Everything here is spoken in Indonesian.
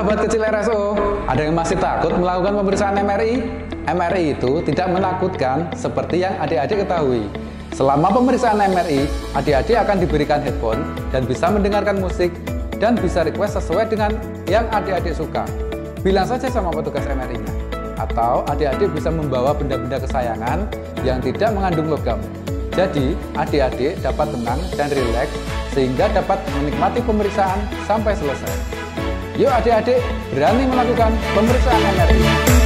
Sahabat kecil RSO, ada yang masih takut melakukan pemeriksaan MRI? MRI itu tidak menakutkan seperti yang adik-adik ketahui. Selama pemeriksaan MRI, adik-adik akan diberikan headphone dan bisa mendengarkan musik dan bisa request sesuai dengan yang adik-adik suka. Bilang saja sama petugas MRI-nya. Atau adik-adik bisa membawa benda-benda kesayangan yang tidak mengandung logam. Jadi, adik-adik dapat tenang dan rileks sehingga dapat menikmati pemeriksaan sampai selesai. Yuk adik-adik, berani melakukan pemeriksaan MRI.